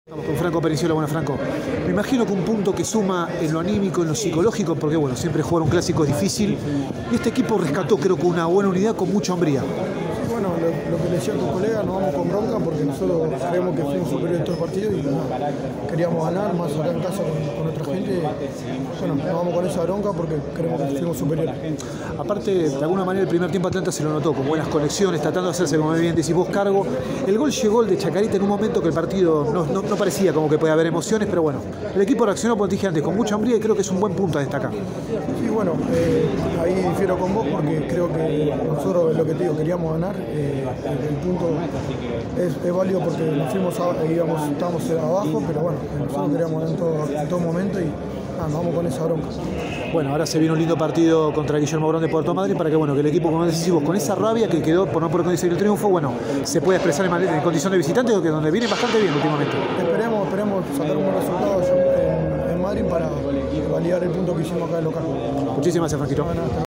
Vamos con Franco Perenzuela. Bueno, Franco, me imagino que un punto que suma en lo anímico, en lo psicológico, porque bueno, siempre jugar un clásico es difícil, y este equipo rescató, creo que una buena unidad con mucha hombría. Bueno, lo que le decía a tu colega, nos vamos con bronca porque nosotros creemos que fuimos superiores en todo el partido y queríamos ganar, más acá en casa con nuestra gente. Bueno, nos vamos con esa bronca porque creemos que fuimos superiores. Aparte, de alguna manera, el primer tiempo Atlanta se lo notó, con buenas conexiones, tratando de hacerse, como bien decís vos, cargo. El gol llegó, el de Chacarita, en un momento que el partido no parecía como que podía haber emociones, pero bueno, el equipo reaccionó, como te dije antes, con mucha hombría y creo que es un buen punto a destacar. Sí, bueno, ahí difiero con vos porque creo que nosotros, lo que te digo, queríamos ganar. El punto es válido porque nos fuimos, estábamos abajo, pero bueno, nosotros queríamos ganar en todo momento y nos vamos con esa bronca. Bueno, ahora se viene un lindo partido contra Guillermo Brown de Puerto Madryn para que, bueno, que el equipo, como decís vos, con esa rabia que quedó por no poder conseguir el triunfo, bueno, se pueda expresar en condición de visitante, que donde viene bastante bien últimamente. Esperemos sacar un buen resultado en Madrid para validar el punto que hicimos acá en local. Muchísimas gracias, Franquito.